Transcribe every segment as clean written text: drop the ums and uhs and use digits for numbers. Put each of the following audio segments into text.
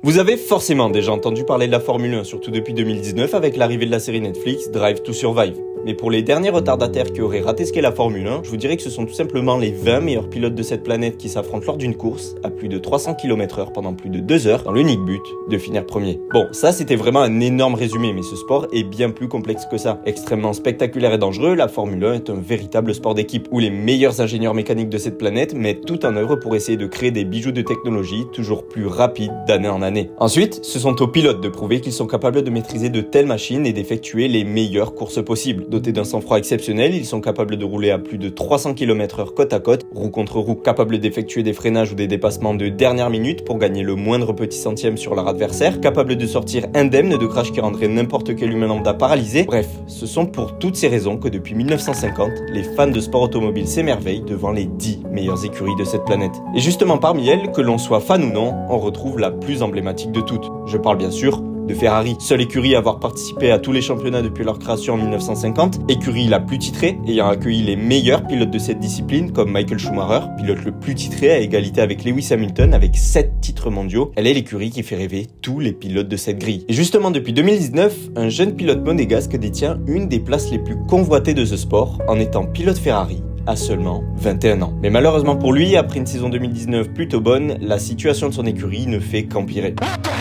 Vous avez forcément déjà entendu parler de la Formule 1, surtout depuis 2019 avec l'arrivée de la série Netflix Drive to Survive. Mais pour les derniers retardataires qui auraient raté ce qu'est la Formule 1, je vous dirais que ce sont tout simplement les 20 meilleurs pilotes de cette planète qui s'affrontent lors d'une course à plus de 300 km/h pendant plus de 2 heures dans l'unique but de finir premier. Bon, ça c'était vraiment un énorme résumé, mais ce sport est bien plus complexe que ça. Extrêmement spectaculaire et dangereux, la Formule 1 est un véritable sport d'équipe où les meilleurs ingénieurs mécaniques de cette planète mettent tout en œuvre pour essayer de créer des bijoux de technologie toujours plus rapides d'année en année. Ensuite, ce sont aux pilotes de prouver qu'ils sont capables de maîtriser de telles machines et d'effectuer les meilleures courses possibles. Dotés d'un sang-froid exceptionnel, ils sont capables de rouler à plus de 300 km/h côte à côte, roue contre roue, capables d'effectuer des freinages ou des dépassements de dernière minute pour gagner le moindre petit centième sur leur adversaire, capables de sortir indemnes de crash qui rendraient n'importe quel humain lambda paralysé. Bref, ce sont pour toutes ces raisons que depuis 1950, les fans de sport automobile s'émerveillent devant les 10 meilleures écuries de cette planète. Et justement parmi elles, que l'on soit fan ou non, on retrouve la plus emblématique de toutes. Je parle bien sûr de Ferrari, seule écurie à avoir participé à tous les championnats depuis leur création en 1950, écurie la plus titrée, ayant accueilli les meilleurs pilotes de cette discipline comme Michael Schumacher, pilote le plus titré à égalité avec Lewis Hamilton avec 7 titres mondiaux. Elle est l'écurie qui fait rêver tous les pilotes de cette grille. Et justement depuis 2019, un jeune pilote monégasque détient une des places les plus convoitées de ce sport en étant pilote Ferrari à seulement 21 ans. Mais malheureusement pour lui, après une saison 2019 plutôt bonne, la situation de son écurie ne fait qu'empirer.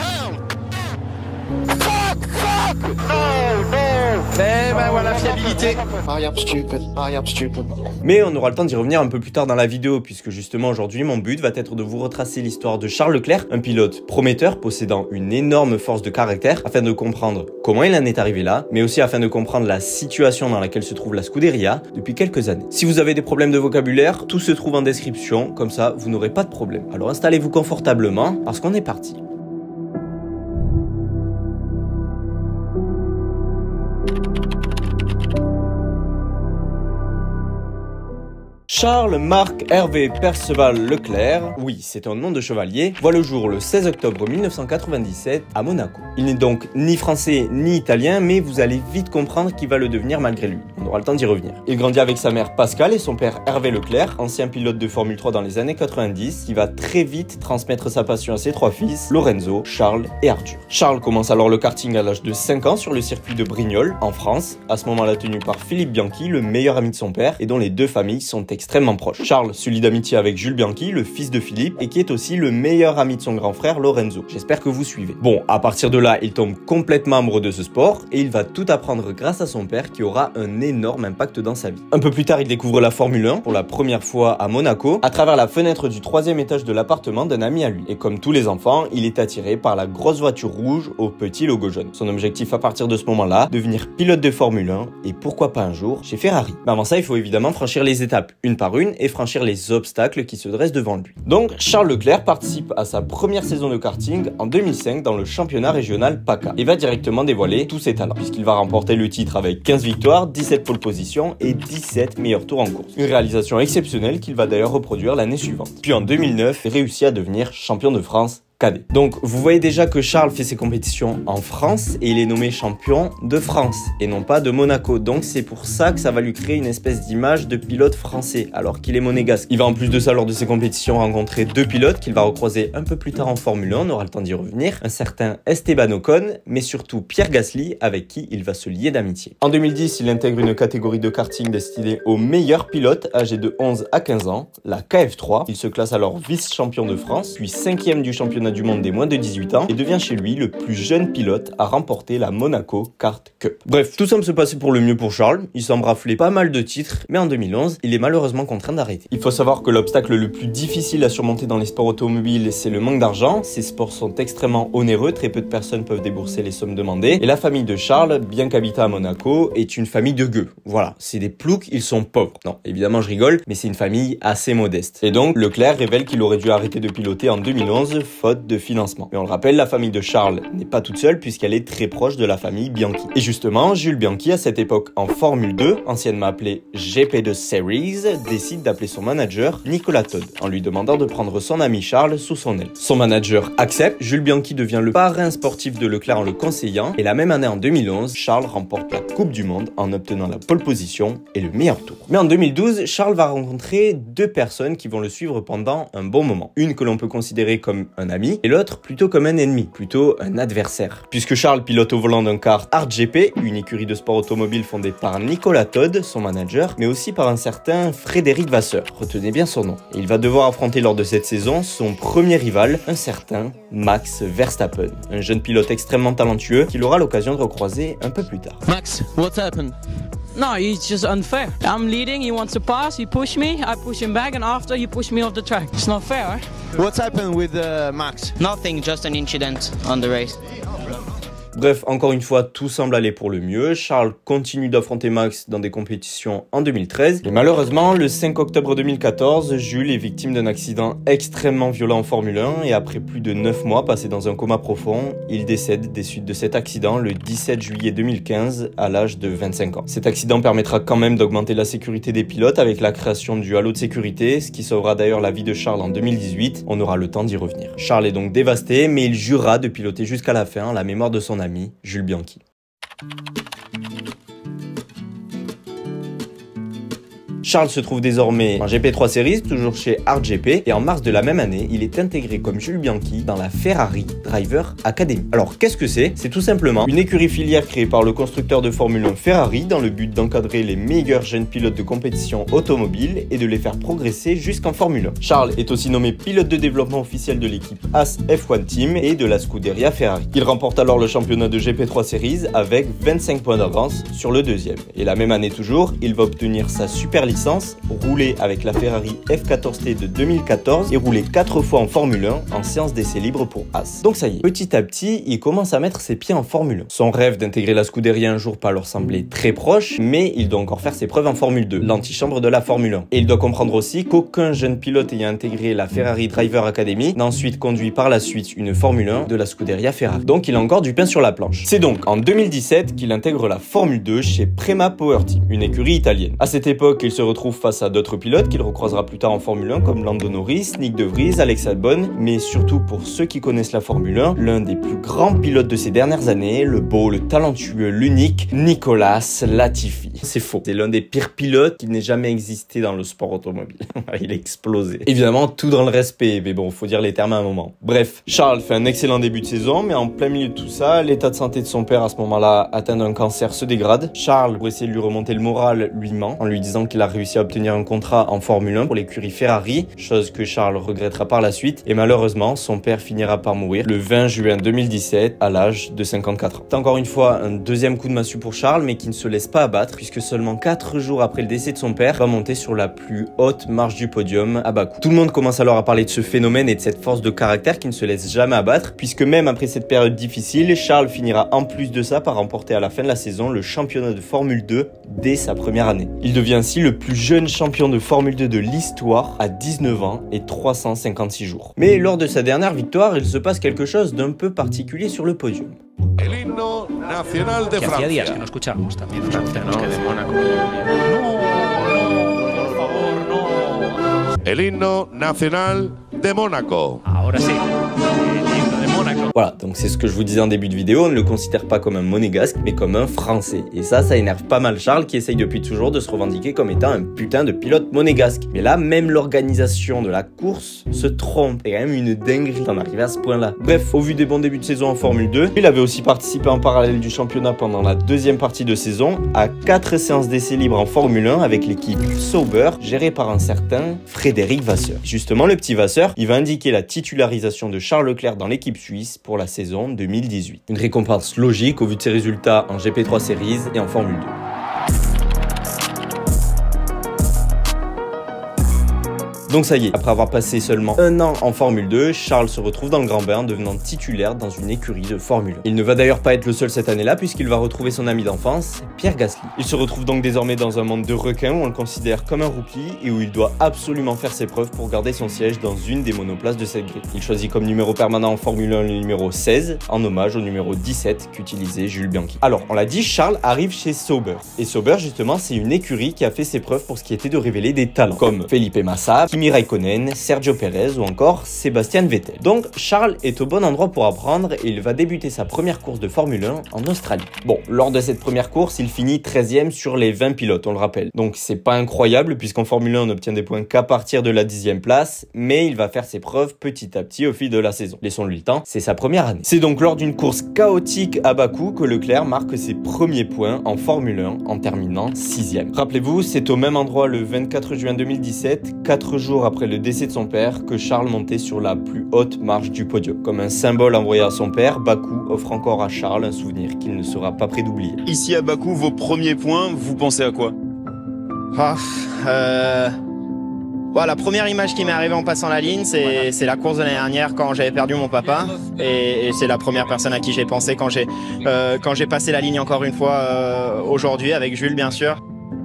Eh ben voilà, fiabilité. Mais on aura le temps d'y revenir un peu plus tard dans la vidéo, puisque justement aujourd'hui mon but va être de vous retracer l'histoire de Charles Leclerc, un pilote prometteur possédant une énorme force de caractère, afin de comprendre comment il en est arrivé là, mais aussi afin de comprendre la situation dans laquelle se trouve la Scuderia depuis quelques années. Si vous avez des problèmes de vocabulaire, tout se trouve en description, comme ça vous n'aurez pas de problème. Alors installez-vous confortablement, parce qu'on est parti. Charles Marc Hervé Perceval Leclerc, oui, c'est un nom de chevalier, voit le jour le 16 octobre 1997 à Monaco. Il n'est donc ni français ni italien, mais vous allez vite comprendre qu'il va le devenir malgré lui. On aura le temps d'y revenir. Il grandit avec sa mère Pascale et son père Hervé Leclerc, ancien pilote de Formule 3 dans les années 90, qui va très vite transmettre sa passion à ses 3 fils, Lorenzo, Charles et Arthur. Charles commence alors le karting à l'âge de 5 ans sur le circuit de Brignoles, en France, à ce moment-là tenu par Philippe Bianchi, le meilleur ami de son père, et dont les deux familles sont extrêmement proches. Charles se lie d'amitié avec Jules Bianchi, le fils de Philippe, et qui est aussi le meilleur ami de son grand frère Lorenzo. J'espère que vous suivez. Bon, à partir de là, il tombe complètement amoureux de ce sport, et il va tout apprendre grâce à son père qui aura un énorme impact dans sa vie. Un peu plus tard, il découvre la Formule 1 pour la première fois à Monaco, à travers la fenêtre du 3e étage de l'appartement d'un ami à lui. Et comme tous les enfants, il est attiré par la grosse voiture rouge au petit logo jaune. Son objectif à partir de ce moment-là, devenir pilote de Formule 1, et pourquoi pas un jour chez Ferrari. Mais avant ça, il faut évidemment franchir les étapes, une par une, et franchir les obstacles qui se dressent devant lui. Donc, Charles Leclerc participe à sa première saison de karting en 2005 dans le championnat régional PACA et va directement dévoiler tous ses talents, puisqu'il va remporter le titre avec 15 victoires, 17 pole positions et 17 meilleurs tours en course. Une réalisation exceptionnelle qu'il va d'ailleurs reproduire l'année suivante. Puis en 2009, il réussit à devenir champion de France cadet. Donc vous voyez déjà que Charles fait ses compétitions en France et il est nommé champion de France et non pas de Monaco. Donc c'est pour ça que ça va lui créer une espèce d'image de pilote français alors qu'il est monégasque. Il va en plus de ça lors de ses compétitions rencontrer 2 pilotes qu'il va recroiser un peu plus tard en Formule 1, on aura le temps d'y revenir, un certain Esteban Ocon mais surtout Pierre Gasly avec qui il va se lier d'amitié. En 2010, il intègre une catégorie de karting destinée aux meilleurs pilotes âgés de 11 à 15 ans, la KF3. Il se classe alors vice-champion de France, puis 5e du championnat du monde des moins de 18 ans et devient chez lui le plus jeune pilote à remporter la Monaco Kart Cup. Bref, tout semble se passer pour le mieux pour Charles, il semble rafler pas mal de titres, mais en 2011, il est malheureusement contraint d'arrêter. Il faut savoir que l'obstacle le plus difficile à surmonter dans les sports automobiles, c'est le manque d'argent. Ces sports sont extrêmement onéreux, très peu de personnes peuvent débourser les sommes demandées, et la famille de Charles, bien qu'habitant à Monaco, est une famille de gueux. Voilà, c'est des ploucs, ils sont pauvres. Non, évidemment je rigole, mais c'est une famille assez modeste. Et donc, Leclerc révèle qu'il aurait dû arrêter de piloter en 2011, faute de financement. Mais on le rappelle, la famille de Charles n'est pas toute seule puisqu'elle est très proche de la famille Bianchi. Et justement, Jules Bianchi, à cette époque en Formule 2, anciennement appelé GP2 Series, décide d'appeler son manager Nicolas Todd en lui demandant de prendre son ami Charles sous son aile. Son manager accepte, Jules Bianchi devient le parrain sportif de Leclerc en le conseillant et la même année en 2011, Charles remporte la Coupe du Monde en obtenant la pole position et le meilleur tour. Mais en 2012, Charles va rencontrer 2 personnes qui vont le suivre pendant un bon moment. Une que l'on peut considérer comme un ami ami, et l'autre plutôt comme un ennemi, plutôt un adversaire. Puisque Charles pilote au volant d'un car ArtGP, une écurie de sport automobile fondée par Nicolas Todt, son manager, mais aussi par un certain Frédéric Vasseur, retenez bien son nom. Et il va devoir affronter lors de cette saison son premier rival, un certain Max Verstappen, un jeune pilote extrêmement talentueux qu'il aura l'occasion de recroiser un peu plus tard. Max, what's happened? No, he's just unfair. I'm leading, he wants to pass, he pushed me, I push him back, and after he pushed me off the track. It's not fair, eh? What's happened with Max? Nothing, just an incident on the race. Bref, encore une fois, tout semble aller pour le mieux. Charles continue d'affronter Max dans des compétitions en 2013. Et malheureusement, le 5 octobre 2014, Jules est victime d'un accident extrêmement violent en Formule 1 et après plus de 9 mois passés dans un coma profond, il décède des suites de cet accident le 17 juillet 2015 à l'âge de 25 ans. Cet accident permettra quand même d'augmenter la sécurité des pilotes avec la création du halo de sécurité, ce qui sauvera d'ailleurs la vie de Charles en 2018. On aura le temps d'y revenir. Charles est donc dévasté, mais il jurera de piloter jusqu'à la fin en la mémoire de son ami Jules Bianchi. Charles se trouve désormais en GP3 Series, toujours chez ArtGP, et en mars de la même année, il est intégré comme Jules Bianchi dans la Ferrari Driver Academy. Alors, qu'est-ce que c'est? C'est tout simplement une écurie filière créée par le constructeur de Formule 1 Ferrari dans le but d'encadrer les meilleurs jeunes pilotes de compétition automobile et de les faire progresser jusqu'en Formule 1. Charles est aussi nommé pilote de développement officiel de l'équipe Haas F1 Team et de la Scuderia Ferrari. Il remporte alors le championnat de GP3 Series avec 25 points d'avance sur le deuxième. Et la même année toujours, il va obtenir sa super licence, rouler avec la Ferrari F14T de 2014 et rouler 4 fois en Formule 1 en séance d'essai libre pour Haas. Donc ça y est, petit à petit, il commence à mettre ses pieds en Formule 1. Son rêve d'intégrer la Scuderia un jour peut leur sembler très proche, mais il doit encore faire ses preuves en Formule 2, l'antichambre de la Formule 1. Et il doit comprendre aussi qu'aucun jeune pilote ayant intégré la Ferrari Driver Academy n'a ensuite conduit par la suite une Formule 1 de la Scuderia Ferrari. Donc il a encore du pain sur la planche. C'est donc en 2017 qu'il intègre la Formule 2 chez Prema Power Team, une écurie italienne. À cette époque, il se retrouve face à d'autres pilotes qu'il recroisera plus tard en Formule 1 comme Lando Norris, Nyck de Vries, Alex Albon, mais surtout pour ceux qui connaissent la Formule 1, l'un des plus grands pilotes de ces dernières années, le beau, le talentueux, l'unique Nicolas Latifi. C'est faux, c'est l'un des pires pilotes qui n'ait jamais existé dans le sport automobile. Il a explosé. Évidemment, tout dans le respect, mais bon, faut dire les termes à un moment. Bref, Charles fait un excellent début de saison, mais en plein milieu de tout ça, l'état de santé de son père à ce moment-là, atteint d'un cancer, se dégrade. Charles, pour essayer de lui remonter le moral, lui ment en lui disant qu'il a réussi à obtenir un contrat en Formule 1 pour l'écurie Ferrari, chose que Charles regrettera par la suite, et malheureusement, son père finira par mourir le 20 juin 2017 à l'âge de 54 ans. C'est encore une fois un deuxième coup de massue pour Charles, mais qui ne se laisse pas abattre, puisque seulement 4 jours après le décès de son père, va monter sur la plus haute marche du podium à Bakou. Tout le monde commence alors à parler de ce phénomène et de cette force de caractère qui ne se laisse jamais abattre, puisque même après cette période difficile, Charles finira en plus de ça par remporter à la fin de la saison le championnat de Formule 2 dès sa première année. Il devient ainsi le plus jeune champion de Formule 2 de l'histoire à 19 ans et 356 jours. Mais lors de sa dernière victoire, il se passe quelque chose d'un peu particulier sur le podium. El himno nacional de Francia. Hacía días que no escuchábamos también. de Mónaco. Por favor, no. El himno nacional de Mónaco. Ahora sí. El himno de Mónaco. Voilà, donc c'est ce que je vous disais en début de vidéo, on ne le considère pas comme un monégasque, mais comme un français. Et ça énerve pas mal Charles qui essaye depuis toujours de se revendiquer comme étant un putain de pilote monégasque. Mais là, même l'organisation de la course se trompe. C'est quand même une dinguerie d'en arriver à ce point-là. Bref, au vu des bons débuts de saison en Formule 2, il avait aussi participé en parallèle du championnat pendant la deuxième partie de saison à 4 séances d'essai libres en Formule 1 avec l'équipe Sauber, gérée par un certain Frédéric Vasseur. Justement, le petit Vasseur, il va indiquer la titularisation de Charles Leclerc dans l'équipe suisse pour la saison 2018. Une récompense logique au vu de ses résultats en GP3 Series et en Formule 2. Donc ça y est, après avoir passé seulement un an en Formule 2, Charles se retrouve dans le grand bain, devenant titulaire dans une écurie de Formule 1. Il ne va d'ailleurs pas être le seul cette année-là, puisqu'il va retrouver son ami d'enfance, Pierre Gasly. Il se retrouve donc désormais dans un monde de requins où on le considère comme un rookie et où il doit absolument faire ses preuves pour garder son siège dans une des monoplaces de cette grille. Il choisit comme numéro permanent en Formule 1 le numéro 16, en hommage au numéro 17 qu'utilisait Jules Bianchi. Alors, on l'a dit, Charles arrive chez Sauber. Et Sauber, justement, c'est une écurie qui a fait ses preuves pour ce qui était de révéler des talents, comme Felipe Massa, Kimi Raikkonen, Sergio Perez ou encore Sébastien Vettel. Donc Charles est au bon endroit pour apprendre et il va débuter sa première course de Formule 1 en Australie. Bon, lors de cette première course, il finit 13e sur les 20 pilotes, on le rappelle. Donc c'est pas incroyable puisqu'en Formule 1 on obtient des points qu'à partir de la 10e place, mais il va faire ses preuves petit à petit au fil de la saison. Laissons-lui le temps, c'est sa première année. C'est donc lors d'une course chaotique à Bakou que Leclerc marque ses premiers points en Formule 1 en terminant 6e. Rappelez-vous, c'est au même endroit le 24 juin 2017, 4 jours après le décès de son père, que Charles montait sur la plus haute marche du podium. Comme un symbole envoyé à son père, Bakou offre encore à Charles un souvenir qu'il ne sera pas prêt d'oublier. Ici à Bakou, vos premiers points, vous pensez à quoi? La première image qui m'est arrivée en passant la ligne, c'est la course de l'année dernière quand j'avais perdu mon papa. Et c'est la première personne à qui j'ai pensé quand j'ai passé la ligne encore une fois aujourd'hui, avec Jules bien sûr.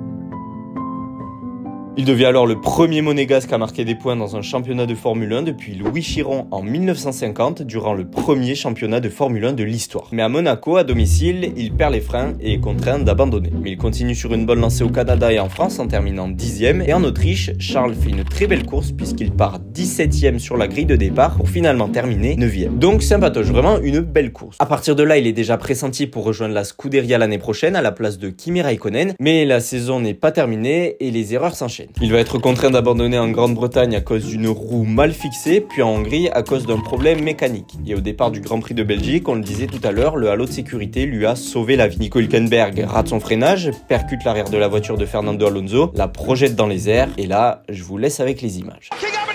Il devient alors le premier monégasque à marquer des points dans un championnat de Formule 1 depuis Louis Chiron en 1950, durant le premier championnat de Formule 1 de l'histoire. Mais à Monaco, à domicile, il perd les freins et est contraint d'abandonner. Mais il continue sur une bonne lancée au Canada et en France en terminant 10e. Et en Autriche, Charles fait une très belle course puisqu'il part 17e sur la grille de départ pour finalement terminer 9e. Donc sympatoche, vraiment une belle course. À partir de là, il est déjà pressenti pour rejoindre la Scuderia l'année prochaine à la place de Kimi Raikkonen. Mais la saison n'est pas terminée et les erreurs s'enchaînent. Il va être contraint d'abandonner en Grande-Bretagne à cause d'une roue mal fixée, puis en Hongrie à cause d'un problème mécanique. Et au départ du Grand Prix de Belgique, on le disait tout à l'heure, le halo de sécurité lui a sauvé la vie. Nico Hülkenberg rate son freinage, percute l'arrière de la voiture de Fernando Alonso, la projette dans les airs, et là, je vous laisse avec les images.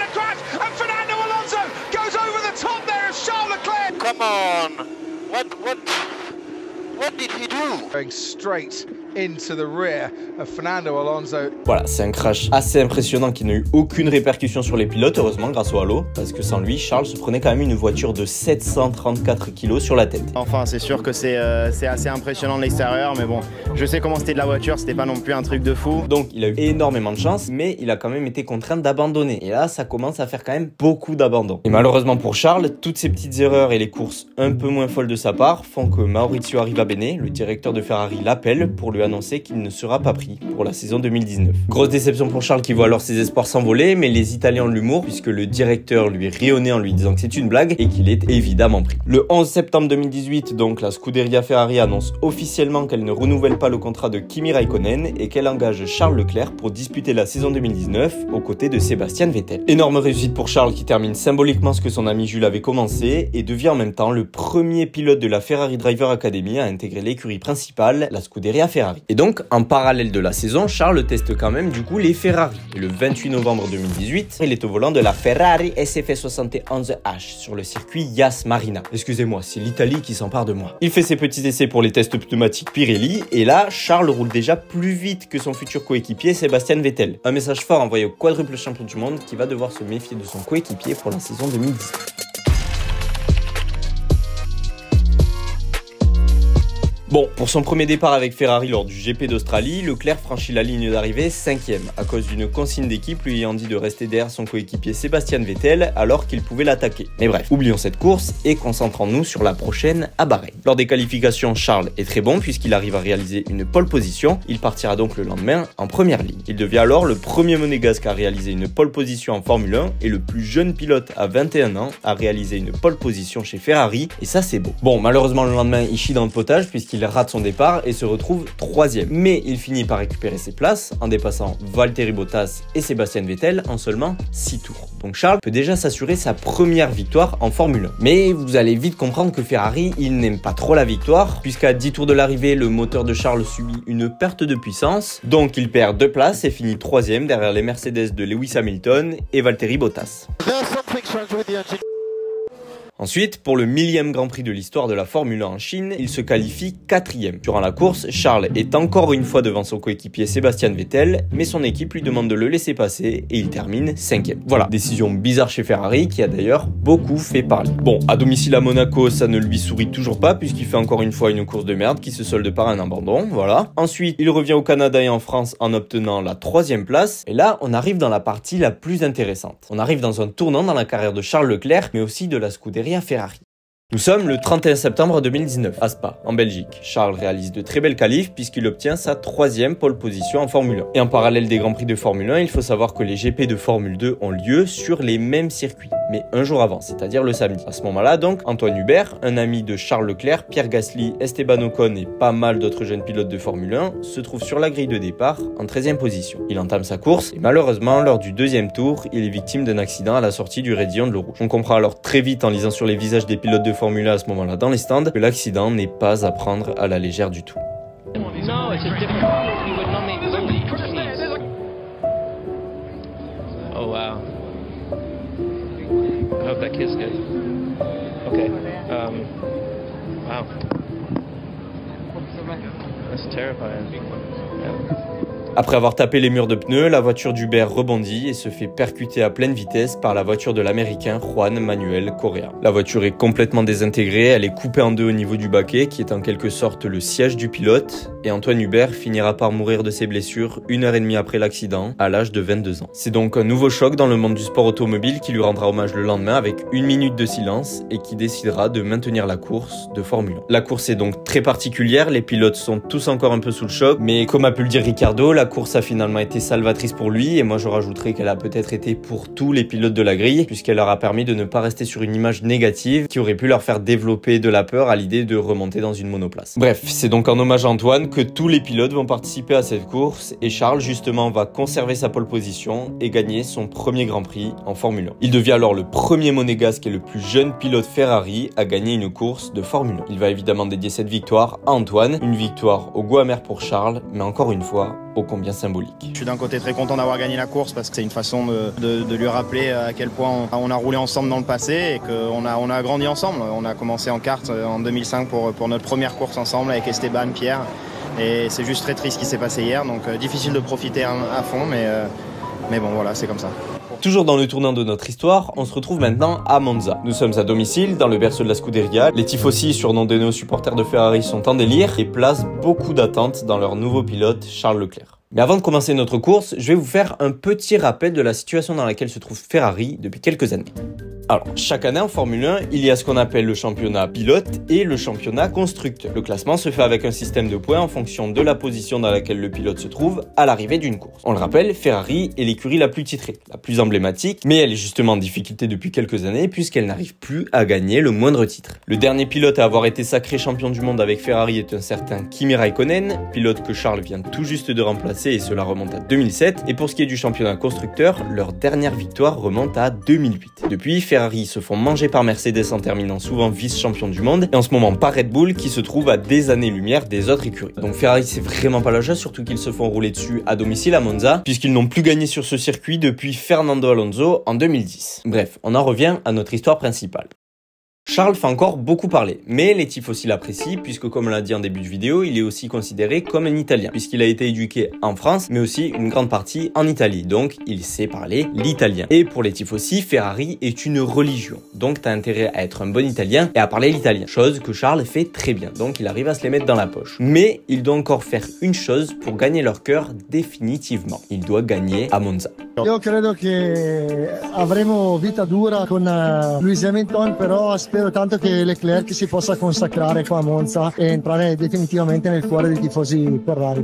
Come on. What did he do? Going straight into the rear of Fernando Alonso. Voilà, c'est un crash assez impressionnant qui n'a eu aucune répercussion sur les pilotes, heureusement grâce au halo, parce que sans lui, Charles se prenait quand même une voiture de 734 kg sur la tête. Enfin, c'est sûr que c'est assez impressionnant de l'extérieur, mais bon, je sais comment c'était de la voiture, c'était pas non plus un truc de fou. Donc il a eu énormément de chance, mais il a quand même été contraint d'abandonner. Et là, ça commence à faire quand même beaucoup d'abandon. Et malheureusement pour Charles, toutes ces petites erreurs et les courses un peu moins folles de sa part font que Maurizio Arrivabene, le directeur de Ferrari, l'appelle pour lui annoncer qu'il ne sera pas pris pour la saison 2019. Grosse déception pour Charles qui voit alors ses espoirs s'envoler, mais les Italiens ont de l'humour puisque le directeur lui rit au nez en lui disant que c'est une blague et qu'il est évidemment pris. Le 11 septembre 2018, donc, la Scuderia Ferrari annonce officiellement qu'elle ne renouvelle pas le contrat de Kimi Raikkonen et qu'elle engage Charles Leclerc pour disputer la saison 2019 aux côtés de Sébastien Vettel. Énorme réussite pour Charles qui termine symboliquement ce que son ami Jules avait commencé et devient en même temps le premier pilote de la Ferrari Driver Academy à intégrer l'écurie principale, la Scuderia Ferrari. Et donc, en parallèle de la saison, Charles teste quand même du coup les Ferrari. Et le 28 novembre 2018, il est au volant de la Ferrari SF71H sur le circuit Yas Marina. Excusez-moi, c'est l'Italie qui s'empare de moi. Il fait ses petits essais pour les tests pneumatiques Pirelli et là, Charles roule déjà plus vite que son futur coéquipier Sébastien Vettel. Un message fort envoyé au quadruple champion du monde qui va devoir se méfier de son coéquipier pour la saison 2019. Bon, pour son premier départ avec Ferrari lors du GP d'Australie, Leclerc franchit la ligne d'arrivée 5e, à cause d'une consigne d'équipe lui ayant dit de rester derrière son coéquipier Sébastien Vettel alors qu'il pouvait l'attaquer. Mais bref, oublions cette course et concentrons-nous sur la prochaine à Bahreïn. Lors des qualifications, Charles est très bon puisqu'il arrive à réaliser une pole position, il partira donc le lendemain en première ligne. Il devient alors le premier monégasque à réaliser une pole position en Formule 1 et le plus jeune pilote à 21 ans à réaliser une pole position chez Ferrari, et ça c'est beau. Bon, malheureusement le lendemain il chie dans le potage puisqu'il rate son départ et se retrouve 3e. Mais il finit par récupérer ses places en dépassant Valtteri Bottas et Sébastien Vettel en seulement 6 tours. Donc Charles peut déjà s'assurer sa première victoire en Formule 1. Mais vous allez vite comprendre que Ferrari, il n'aime pas trop la victoire, puisqu'à 10 tours de l'arrivée, le moteur de Charles subit une perte de puissance, donc il perd 2 places et finit 3e derrière les Mercedes de Lewis Hamilton et Valtteri Bottas. Ensuite, pour le 1000e Grand Prix de l'histoire de la Formule 1 en Chine, il se qualifie 4e. Durant la course, Charles est encore une fois devant son coéquipier Sébastien Vettel, mais son équipe lui demande de le laisser passer et il termine 5e. Voilà, décision bizarre chez Ferrari qui a d'ailleurs beaucoup fait parler. Bon, à domicile à Monaco, ça ne lui sourit toujours pas puisqu'il fait encore une fois une course de merde qui se solde par un abandon, voilà. Ensuite, il revient au Canada et en France en obtenant la 3e place. Et là, on arrive dans la partie la plus intéressante. On arrive dans un tournant dans la carrière de Charles Leclerc, mais aussi de la Scuderia Ferrari. Nous sommes le 31 septembre 2019 à Spa, en Belgique. Charles réalise de très belles qualifs puisqu'il obtient sa 3e pole position en Formule 1. Et en parallèle des Grands Prix de Formule 1, il faut savoir que les GP de Formule 2 ont lieu sur les mêmes circuits, mais un jour avant, c'est-à-dire le samedi. À ce moment-là, donc, Antoine Hubert, un ami de Charles Leclerc, Pierre Gasly, Esteban Ocon et pas mal d'autres jeunes pilotes de Formule 1 se trouve sur la grille de départ en 13e position. Il entame sa course et malheureusement, lors du 2e tour, il est victime d'un accident à la sortie du raidillon de l'eau rouge. On comprend alors très vite en lisant sur les visages des pilotes de Formule 1 à ce moment-là dans les stands que l'accident n'est pas à prendre à la légère du tout. Oh wow. I hope that kid's good. Okay. Wow. That's terrifying. Yeah. Après avoir tapé les murs de pneus, la voiture d'Hubert rebondit et se fait percuter à pleine vitesse par la voiture de l'américain Juan Manuel Correa. La voiture est complètement désintégrée, elle est coupée en deux au niveau du baquet, qui est en quelque sorte le siège du pilote, et Antoine Hubert finira par mourir de ses blessures 1h30 après l'accident, à l'âge de 22 ans. C'est donc un nouveau choc dans le monde du sport automobile qui lui rendra hommage le lendemain avec 1 minute de silence et qui décidera de maintenir la course de Formule 1. La course est donc très particulière, les pilotes sont tous encore un peu sous le choc, mais comme a pu le dire Ricardo, la course a finalement été salvatrice pour lui, et moi je rajouterais qu'elle a peut-être été pour tous les pilotes de la grille, puisqu'elle leur a permis de ne pas rester sur une image négative qui aurait pu leur faire développer de la peur à l'idée de remonter dans une monoplace. Bref, c'est donc en hommage à Antoine que tous les pilotes vont participer à cette course, et Charles justement va conserver sa pole position et gagner son premier Grand Prix en Formule 1. Il devient alors le premier monégasque et le plus jeune pilote Ferrari à gagner une course de Formule 1. Il va évidemment dédier cette victoire à Antoine, une victoire au goût amer pour Charles, mais encore une fois, ô combien symbolique. Je suis d'un côté très content d'avoir gagné la course parce que c'est une façon de lui rappeler à quel point on a roulé ensemble dans le passé et qu'on a grandi ensemble. On a commencé en kart en 2005 pour notre première course ensemble avec Esteban, Pierre, et c'est juste très triste ce qui s'est passé hier, donc difficile de profiter à fond, mais bon voilà, c'est comme ça. Toujours dans le tournant de notre histoire, on se retrouve maintenant à Monza. Nous sommes à domicile, dans le berceau de la Scuderia. Les tifosi, surnommés aux supporters de Ferrari, sont en délire et placent beaucoup d'attentes dans leur nouveau pilote, Charles Leclerc. Mais avant de commencer notre course, je vais vous faire un petit rappel de la situation dans laquelle se trouve Ferrari depuis quelques années. Alors, chaque année en Formule 1, il y a ce qu'on appelle le championnat pilote et le championnat constructeur. Le classement se fait avec un système de points en fonction de la position dans laquelle le pilote se trouve à l'arrivée d'une course. On le rappelle, Ferrari est l'écurie la plus titrée, la plus emblématique, mais elle est justement en difficulté depuis quelques années puisqu'elle n'arrive plus à gagner le moindre titre. Le dernier pilote à avoir été sacré champion du monde avec Ferrari est un certain Kimi Raikkonen, pilote que Charles vient tout juste de remplacer et cela remonte à 2007. Et pour ce qui est du championnat constructeur, leur dernière victoire remonte à 2008. Depuis, Ferrari se font manger par Mercedes en terminant souvent vice-champion du monde et en ce moment par Red Bull qui se trouve à des années-lumière des autres écuries. Donc Ferrari c'est vraiment pas la chose, surtout qu'ils se font rouler dessus à domicile à Monza puisqu'ils n'ont plus gagné sur ce circuit depuis Fernando Alonso en 2010. Bref, on en revient à notre histoire principale. Charles fait encore beaucoup parler, mais les tifosi l'apprécient puisque comme on l'a dit en début de vidéo, il est aussi considéré comme un Italien puisqu'il a été éduqué en France mais aussi une grande partie en Italie, donc il sait parler l'italien. Et pour les tifosi, Ferrari est une religion, donc t'as intérêt à être un bon Italien et à parler l'italien, chose que Charles fait très bien, donc il arrive à se les mettre dans la poche. Mais il doit encore faire une chose pour gagner leur cœur définitivement, il doit gagner à Monza. Io credo che avremo vita dura con Lewis Hamilton, però spero tanto che Leclerc si possa consacrare qua a Monza e entrare definitivamente nel cuore dei tifosi Ferrari.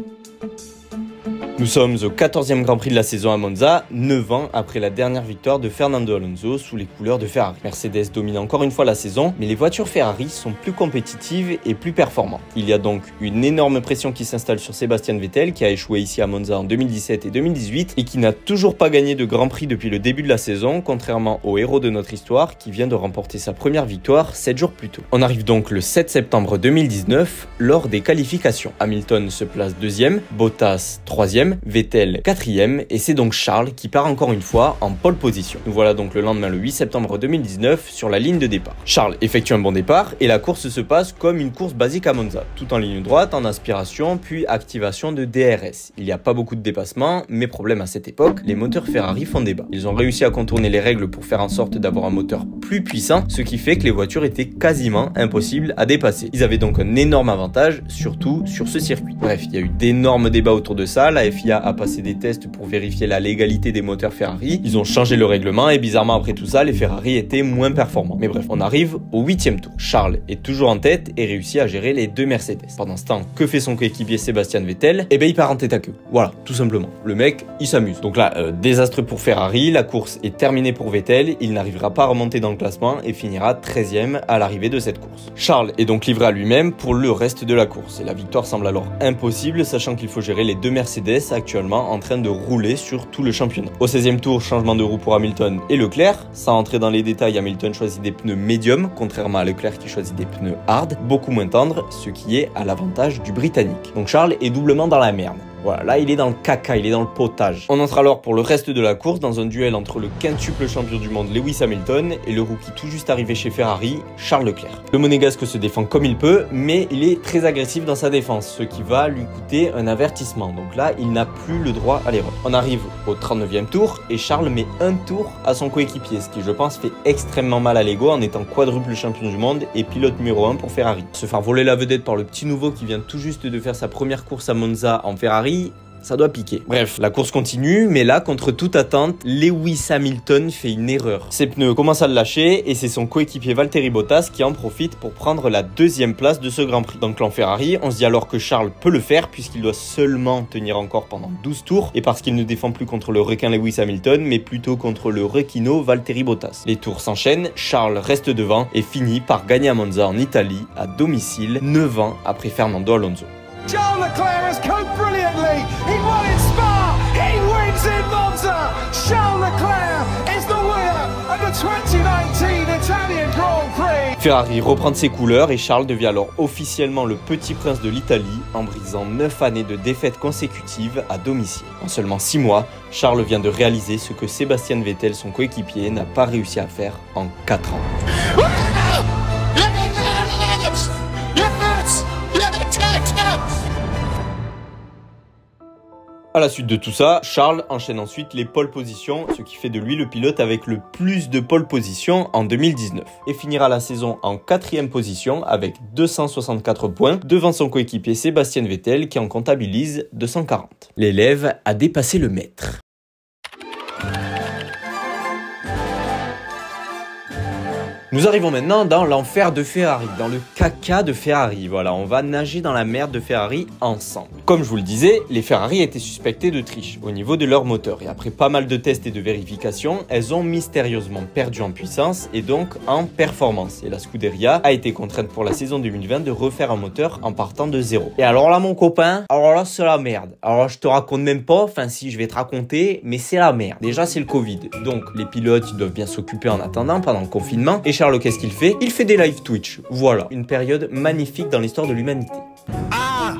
Nous sommes au 14e Grand Prix de la saison à Monza, 9 ans après la dernière victoire de Fernando Alonso sous les couleurs de Ferrari. Mercedes domine encore une fois la saison, mais les voitures Ferrari sont plus compétitives et plus performantes. Il y a donc une énorme pression qui s'installe sur Sebastian Vettel, qui a échoué ici à Monza en 2017 et 2018, et qui n'a toujours pas gagné de Grand Prix depuis le début de la saison, contrairement au héros de notre histoire, qui vient de remporter sa première victoire 7 jours plus tôt. On arrive donc le 7 septembre 2019, lors des qualifications. Hamilton se place 2e, Bottas 3e, Vettel 4e et c'est donc Charles qui part encore une fois en pole position. Nous voilà donc le lendemain le 8 septembre 2019 sur la ligne de départ. Charles effectue un bon départ et la course se passe comme une course basique à Monza, tout en ligne droite, en aspiration puis activation de DRS. Il n'y a pas beaucoup de dépassements, mais problème à cette époque, les moteurs Ferrari font débat. Ils ont réussi à contourner les règles pour faire en sorte d'avoir un moteur plus puissants, ce qui fait que les voitures étaient quasiment impossibles à dépasser. Ils avaient donc un énorme avantage, surtout sur ce circuit. Bref, il y a eu d'énormes débats autour de ça, la FIA a passé des tests pour vérifier la légalité des moteurs Ferrari, ils ont changé le règlement et bizarrement après tout ça, les Ferrari étaient moins performants. Mais bref, on arrive au 8e tour. Charles est toujours en tête et réussit à gérer les deux Mercedes. Pendant ce temps, que fait son coéquipier Sébastien Vettel? Eh ben il part en tête à queue. Voilà, tout simplement. Le mec, il s'amuse. Donc là, désastre pour Ferrari, la course est terminée pour Vettel, il n'arrivera pas à remonter dans le classement et finira 13e à l'arrivée de cette course. Charles est donc livré à lui-même pour le reste de la course et la victoire semble alors impossible, sachant qu'il faut gérer les deux Mercedes actuellement en train de rouler sur tout le championnat. Au 16e tour, changement de roue pour Hamilton et Leclerc. Sans entrer dans les détails, Hamilton choisit des pneus médium, contrairement à Leclerc qui choisit des pneus hard, beaucoup moins tendres, ce qui est à l'avantage du Britannique. Donc Charles est doublement dans la merde. Voilà, là il est dans le caca, il est dans le potage. On entre alors pour le reste de la course dans un duel entre le quintuple champion du monde Lewis Hamilton et le rookie tout juste arrivé chez Ferrari, Charles Leclerc. Le monégasque se défend comme il peut, mais il est très agressif dans sa défense, ce qui va lui coûter un avertissement. Donc là, il n'a plus le droit à l'erreur. On arrive au 39e tour et Charles met un tour à son coéquipier, ce qui je pense fait extrêmement mal à l'ego en étant quadruple champion du monde et pilote numéro 1 pour Ferrari. Se faire voler la vedette par le petit nouveau qui vient tout juste de faire sa première course à Monza en Ferrari, ça doit piquer. Bref, la course continue, mais là, contre toute attente, Lewis Hamilton fait une erreur. Ses pneus commencent à le lâcher et c'est son coéquipier Valtteri Bottas qui en profite pour prendre la deuxième place de ce Grand Prix. Dans le clan Ferrari, on se dit alors que Charles peut le faire puisqu'il doit seulement tenir encore pendant 12 tours et parce qu'il ne défend plus contre le requin Lewis Hamilton, mais plutôt contre le requino Valtteri Bottas. Les tours s'enchaînent, Charles reste devant et finit par gagner à Monza en Italie, à domicile, 9 ans après Fernando Alonso. Charles Leclerc has come brilliantly. He won in Spa. He wins in Monza. Charles Leclerc is the winner of the 2019 Italian Grand Prix. Ferrari reprend ses couleurs et Charles devient alors officiellement le petit prince de l'Italie en brisant 9 années de défaites consécutives à domicile. En seulement 6 mois, Charles vient de réaliser ce que Sébastien Vettel, son coéquipier, n'a pas réussi à faire en 4 ans. À la suite de tout ça, Charles enchaîne ensuite les pole positions, ce qui fait de lui le pilote avec le plus de pole positions en 2019. Et finira la saison en 4e position avec 264 points devant son coéquipier Sébastien Vettel qui en comptabilise 240. L'élève a dépassé le maître. Nous arrivons maintenant dans l'enfer de Ferrari, dans le caca de Ferrari. Voilà, on va nager dans la merde de Ferrari ensemble. Comme je vous le disais, les Ferrari étaient suspectées de triche au niveau de leur moteur. Et après pas mal de tests et de vérifications, elles ont mystérieusement perdu en puissance et donc en performance. Et la Scuderia a été contrainte pour la saison 2020 de refaire un moteur en partant de zéro. Et alors là, mon copain, alors là, c'est la merde. Alors je te raconte même pas, enfin si, je vais te raconter, mais c'est la merde. Déjà, c'est le Covid. Donc les pilotes, ils doivent bien s'occuper en attendant pendant le confinement. Et Charles, qu'est-ce qu'il fait? Il fait des live Twitch. Voilà, une période magnifique dans l'histoire de l'humanité. Ah!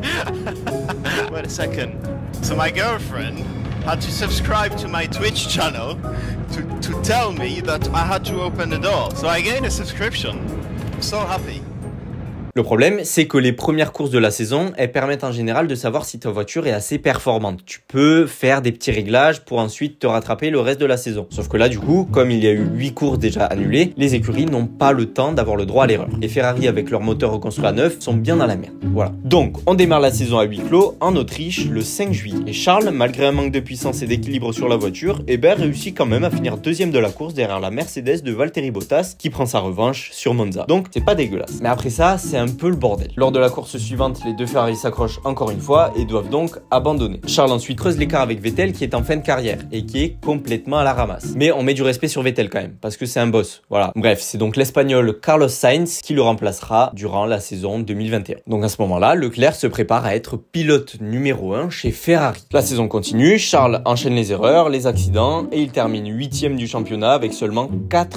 Wait a second. So my girlfriend had to subscribe to my Twitch channel to tell me that I had to open the door. So I gained a subscription. I'm so happy. Le problème, c'est que les premières courses de la saison, elles permettent en général de savoir si ta voiture est assez performante. Tu peux faire des petits réglages pour ensuite te rattraper le reste de la saison. Sauf que là, du coup, comme il y a eu 8 courses déjà annulées, les écuries n'ont pas le temps d'avoir le droit à l'erreur. Les Ferrari, avec leur moteur reconstruit à neuf, sont bien dans la merde. Voilà. Donc, on démarre la saison à huis clos en Autriche le 5 juillet. Et Charles, malgré un manque de puissance et d'équilibre sur la voiture, réussit quand même à finir deuxième de la course derrière la Mercedes de Valtteri Bottas qui prend sa revanche sur Monza. Donc, c'est pas dégueulasse. Mais après ça, c'est un peu le bordel. Lors de la course suivante, les deux Ferrari s'accrochent encore une fois et doivent donc abandonner. Charles ensuite creuse l'écart avec Vettel qui est en fin de carrière et qui est complètement à la ramasse. Mais on met du respect sur Vettel quand même, parce que c'est un boss. Voilà. Bref, c'est donc l'Espagnol Carlos Sainz qui le remplacera durant la saison 2021. Donc à ce moment-là, Leclerc se prépare à être pilote numéro 1 chez Ferrari. La saison continue, Charles enchaîne les erreurs, les accidents et il termine 8e du championnat avec seulement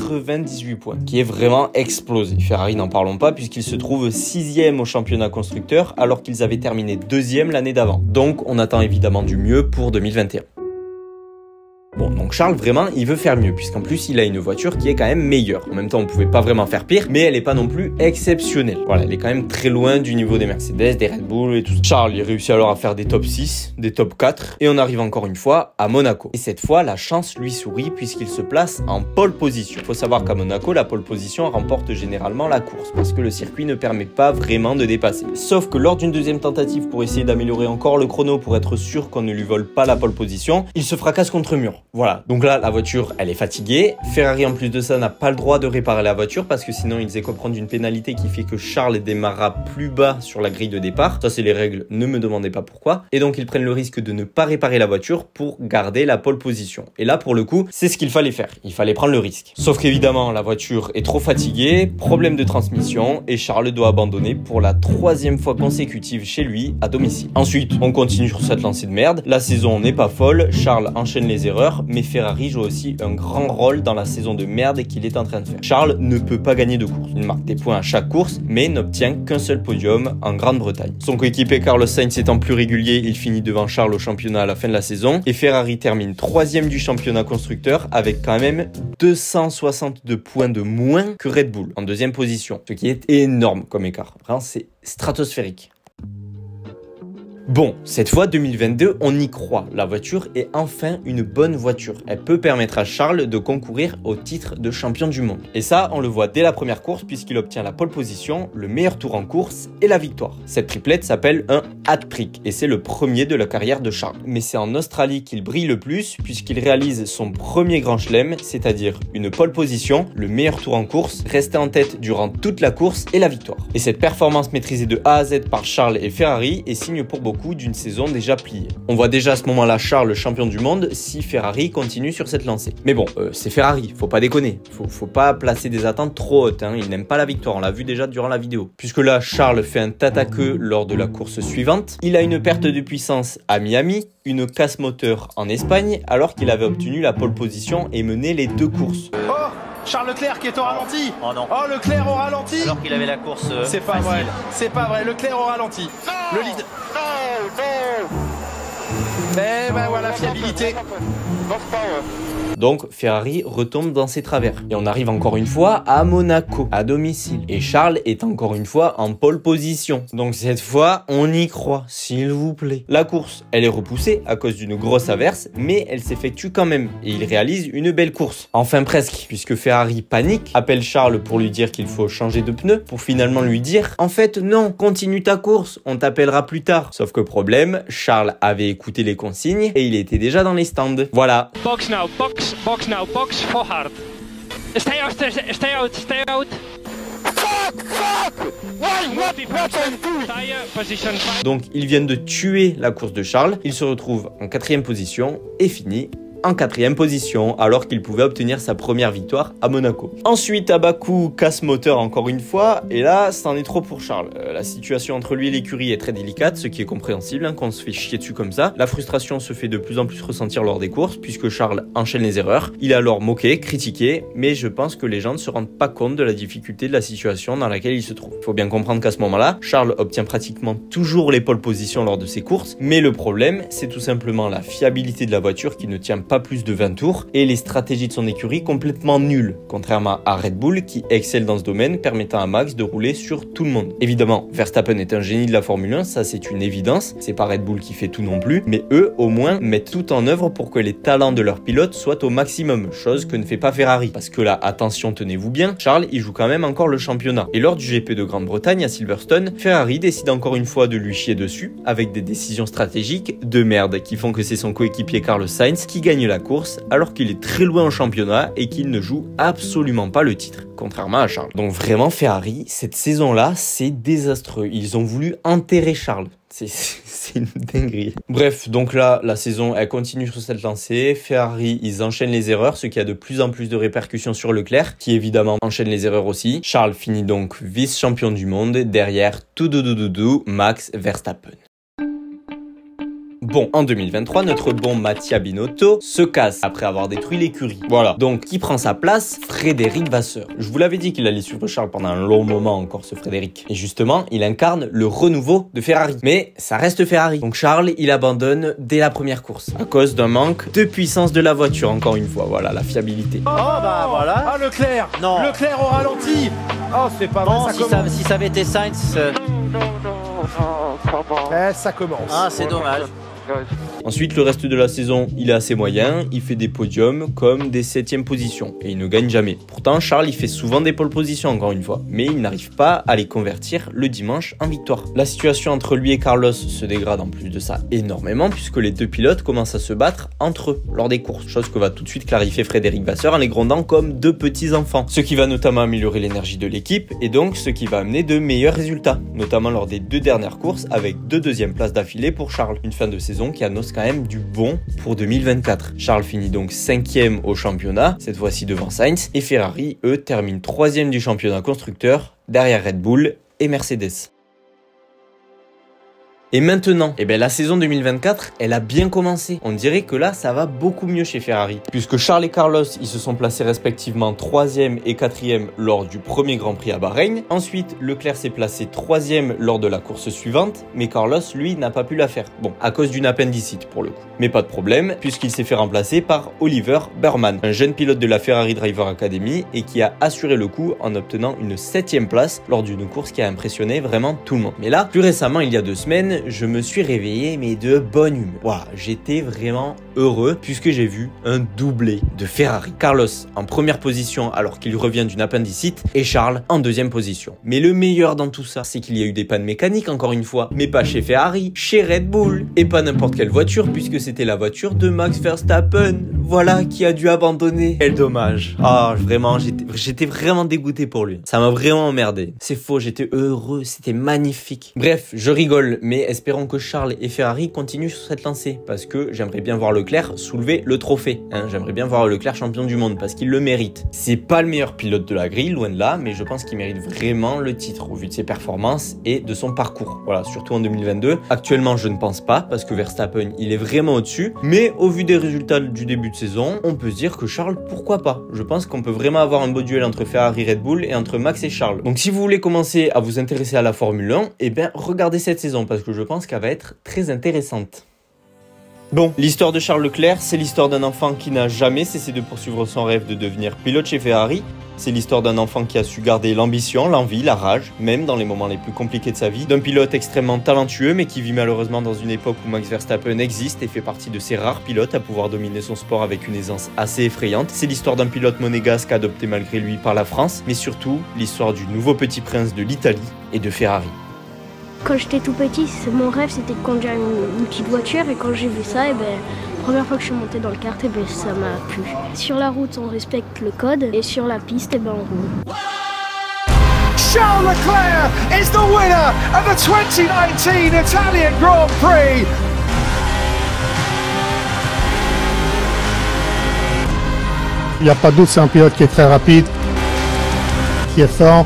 98 points, qui est vraiment explosé. Ferrari, n'en parlons pas puisqu'il se trouve 6e au championnat constructeur alors qu'ils avaient terminé 2e l'année d'avant. Donc on attend évidemment du mieux pour 2021. Bon, donc Charles, vraiment, il veut faire mieux, puisqu'en plus, il a une voiture qui est quand même meilleure. En même temps, on pouvait pas vraiment faire pire, mais elle est pas non plus exceptionnelle. Voilà, elle est quand même très loin du niveau des Mercedes, des Red Bull et tout ça. Charles, il réussit alors à faire des top 6, des top 4, et on arrive encore une fois à Monaco. Et cette fois, la chance lui sourit, puisqu'il se place en pole position. Faut savoir qu'à Monaco, la pole position remporte généralement la course, parce que le circuit ne permet pas vraiment de dépasser. Sauf que lors d'une deuxième tentative pour essayer d'améliorer encore le chrono pour être sûr qu'on ne lui vole pas la pole position, il se fracasse contre le mur. Voilà, donc là, la voiture, elle est fatiguée. Ferrari, en plus de ça, n'a pas le droit de réparer la voiture, parce que sinon, ils écopent prendre une pénalité qui fait que Charles démarrera plus bas sur la grille de départ. Ça, c'est les règles, ne me demandez pas pourquoi. Et donc, ils prennent le risque de ne pas réparer la voiture pour garder la pole position. Et là, pour le coup, c'est ce qu'il fallait faire. Il fallait prendre le risque. Sauf qu'évidemment, la voiture est trop fatiguée, problème de transmission, et Charles doit abandonner pour la 3e fois consécutive chez lui à domicile. Ensuite, on continue sur cette lancée de merde. La saison n'est pas folle, Charles enchaîne les erreurs, mais Ferrari joue aussi un grand rôle dans la saison de merde qu'il est en train de faire. Charles ne peut pas gagner de course. Il marque des points à chaque course, mais n'obtient qu'un seul podium en Grande-Bretagne. Son coéquipier Carlos Sainz étant plus régulier, il finit devant Charles au championnat à la fin de la saison, et Ferrari termine 3e du championnat constructeur avec quand même 262 points de moins que Red Bull en 2e position, ce qui est énorme comme écart. Vraiment, c'est stratosphérique. Bon, cette fois 2022, on y croit. La voiture est enfin une bonne voiture. Elle peut permettre à Charles de concourir au titre de champion du monde. Et ça, on le voit dès la première course puisqu'il obtient la pole position, le meilleur tour en course et la victoire. Cette triplette s'appelle un hat-trick et c'est le premier de la carrière de Charles. Mais c'est en Australie qu'il brille le plus puisqu'il réalise son premier grand chelem, c'est-à-dire une pole position, le meilleur tour en course, rester en tête durant toute la course et la victoire. Et cette performance maîtrisée de A à Z par Charles et Ferrari est signe pour beaucoup d'une saison déjà pliée. On voit déjà à ce moment-là Charles champion du monde si Ferrari continue sur cette lancée. Mais bon, c'est Ferrari, faut pas déconner. Faut pas placer des attentes trop hautes, hein. Il n'aime pas la victoire, on l'a vu déjà durant la vidéo. Puisque là, Charles fait un tête-à-queue lors de la course suivante. Il a une perte de puissance à Miami, une casse moteur en Espagne, alors qu'il avait obtenu la pole position et mené les 2 courses. Oh, Charles Leclerc qui est au ralenti. Oh non. Oh, Leclerc au ralenti. Alors qu'il avait la course c'est pas facile. vrai. C'est pas vrai. Leclerc au ralenti. Le lead. Eh ben voilà, fiabilité. Donc Ferrari retombe dans ses travers. Et on arrive encore une fois à Monaco, à domicile. Et Charles est encore une fois en pole position. Donc cette fois, on y croit, s'il vous plaît. La course, elle est repoussée à cause d'une grosse averse, mais elle s'effectue quand même. Et il réalise une belle course. Enfin presque, puisque Ferrari panique, appelle Charles pour lui dire qu'il faut changer de pneu, pour finalement lui dire « En fait, non, continue ta course, on t'appellera plus tard. » Sauf que problème, Charles avait écouté les consignes et il était déjà dans les stands. Voilà. Box now, box now, box for hard. Stay out, stay out, stay out. Donc ils viennent de tuer la course de Charles, il se retrouve en 4e position et finit en 4e position alors qu'il pouvait obtenir sa première victoire à Monaco. Ensuite à Bakou, casse moteur encore une fois et là c'en est trop pour Charles. La situation entre lui et l'écurie est très délicate, ce qui est compréhensible hein, quand on se fait chier dessus comme ça. La frustration se fait de plus en plus ressentir lors des courses puisque Charles enchaîne les erreurs. Il est alors moqué, critiqué, mais je pense que les gens ne se rendent pas compte de la difficulté de la situation dans laquelle il se trouve. Il faut bien comprendre qu'à ce moment-là, Charles obtient pratiquement toujours les pole positions lors de ses courses, mais le problème c'est tout simplement la fiabilité de la voiture qui ne tient pas plus de 20 tours et les stratégies de son écurie complètement nulles, contrairement à Red Bull qui excelle dans ce domaine, permettant à Max de rouler sur tout le monde. Évidemment, Verstappen est un génie de la Formule 1, ça c'est une évidence, c'est pas Red Bull qui fait tout non plus, mais eux au moins mettent tout en œuvre pour que les talents de leurs pilotes soient au maximum, chose que ne fait pas Ferrari. Parce que là, attention, tenez-vous bien, Charles il joue quand même encore le championnat. Et lors du GP de Grande-Bretagne à Silverstone, Ferrari décide encore une fois de lui chier dessus, avec des décisions stratégiques de merde qui font que c'est son coéquipier Carlos Sainz qui gagne la course alors qu'il est très loin au championnat et qu'il ne joue absolument pas le titre, contrairement à Charles. Donc vraiment Ferrari, cette saison-là, c'est désastreux. Ils ont voulu enterrer Charles. C'est une dinguerie. Bref, donc là, la saison, elle continue sur cette lancée. Ferrari, ils enchaînent les erreurs, ce qui a de plus en plus de répercussions sur Leclerc, qui évidemment enchaîne les erreurs aussi. Charles finit donc vice-champion du monde, derrière Max Verstappen. Bon, en 2023, notre bon Mattia Binotto se casse après avoir détruit l'écurie. Voilà, donc qui prend sa place? Frédéric Vasseur. Je vous l'avais dit qu'il allait suivre Charles pendant un long moment encore, ce Frédéric. Et justement, il incarne le renouveau de Ferrari. Mais ça reste Ferrari. Donc Charles, il abandonne dès la première course à cause d'un manque de puissance de la voiture, encore une fois. Voilà, la fiabilité. Oh bah voilà. Ah Leclerc. Non. Leclerc au ralenti. Oh c'est pas vrai, si ça avait été Sainz. Ça commence. Ah c'est dommage. Ensuite, le reste de la saison, il est assez moyen, il fait des podiums comme des 7e positions et il ne gagne jamais. Pourtant, Charles, il fait souvent des pole positions encore une fois, mais il n'arrive pas à les convertir le dimanche en victoire. La situation entre lui et Carlos se dégrade en plus de ça énormément puisque les deux pilotes commencent à se battre entre eux lors des courses, chose que va tout de suite clarifier Frédéric Vasseur en les grondant comme deux petits enfants. Ce qui va notamment améliorer l'énergie de l'équipe et donc ce qui va amener de meilleurs résultats, notamment lors des 2 dernières courses avec 2 deuxièmes places d'affilée pour Charles. Une fin de saison qui annonce quand même du bon pour 2024. Charles finit donc 5e au championnat, cette fois-ci devant Sainz, et Ferrari, eux, terminent 3e du championnat constructeur, derrière Red Bull et Mercedes. Et maintenant, la saison 2024, elle a bien commencé. On dirait que là, ça va beaucoup mieux chez Ferrari. Puisque Charles et Carlos, ils se sont placés respectivement 3e et 4e lors du premier Grand Prix à Bahreïn. Ensuite, Leclerc s'est placé 3e lors de la course suivante. Mais Carlos, lui, n'a pas pu la faire. Bon, à cause d'une appendicite pour le coup. Mais pas de problème, puisqu'il s'est fait remplacer par Oliver Burman, un jeune pilote de la Ferrari Driver Academy et qui a assuré le coup en obtenant une 7e place lors d'une course qui a impressionné vraiment tout le monde. Mais là, plus récemment, il y a 2 semaines, je me suis réveillé mais de bonne humeur. Voilà, j'étais vraiment heureux puisque j'ai vu un doublé de Ferrari. Carlos en première position alors qu'il revient d'une appendicite et Charles en 2e position. Mais le meilleur dans tout ça, c'est qu'il y a eu des pannes mécaniques encore une fois, mais pas chez Ferrari, chez Red Bull et pas n'importe quelle voiture puisque c'était la voiture de Max Verstappen. Voilà, qui a dû abandonner. Quel dommage. Ah, vraiment, j'étais vraiment dégoûté pour lui. Ça m'a vraiment emmerdé. C'est faux, j'étais heureux, c'était magnifique. Bref, je rigole, mais espérons que Charles et Ferrari continuent sur cette lancée parce que j'aimerais bien voir Leclerc soulever le trophée. J'aimerais bien voir Leclerc champion du monde parce qu'il le mérite. C'est pas le meilleur pilote de la grille, loin de là, mais je pense qu'il mérite vraiment le titre au vu de ses performances et de son parcours. Voilà, surtout en 2022. Actuellement, je ne pense pas parce que Verstappen, il est vraiment au-dessus, mais au vu des résultats du début de saison, on peut se dire que Charles, pourquoi pas? Je pense qu'on peut vraiment avoir un beau duel entre Ferrari et Red Bull et entre Max et Charles. Donc si vous voulez commencer à vous intéresser à la Formule 1, regardez cette saison parce que je pense qu'elle va être très intéressante. Bon, l'histoire de Charles Leclerc, c'est l'histoire d'un enfant qui n'a jamais cessé de poursuivre son rêve de devenir pilote chez Ferrari. C'est l'histoire d'un enfant qui a su garder l'ambition, l'envie, la rage, même dans les moments les plus compliqués de sa vie. D'un pilote extrêmement talentueux, mais qui vit malheureusement dans une époque où Max Verstappen existe et fait partie de ces rares pilotes à pouvoir dominer son sport avec une aisance assez effrayante. C'est l'histoire d'un pilote monégasque adopté malgré lui par la France, mais surtout l'histoire du nouveau petit prince de l'Italie et de Ferrari. Quand j'étais tout petit, mon rêve c'était de conduire une petite voiture et quand j'ai vu ça, première fois que je suis montée dans le kart, ça m'a plu. Sur la route, on respecte le code et sur la piste, on roule. Charles Leclerc is the winner of the 2019 Italian Grand Prix. Il n'y a pas de doute, c'est un pilote qui est très rapide, qui est fort.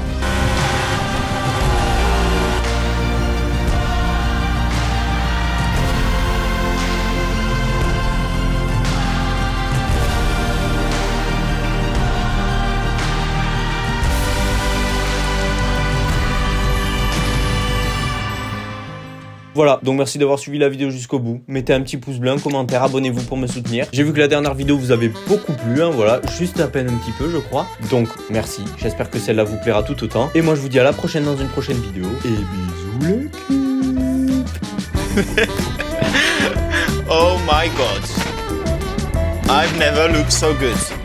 Voilà, donc merci d'avoir suivi la vidéo jusqu'au bout. Mettez un petit pouce bleu, un commentaire, abonnez-vous pour me soutenir. J'ai vu que la dernière vidéo vous avait beaucoup plu, voilà, juste à peine un petit peu je crois. Donc merci, j'espère que celle-là vous plaira tout autant. Et moi je vous dis à la prochaine dans une prochaine vidéo. Et bisous l'équipe. Oh my god. I've never looked so good.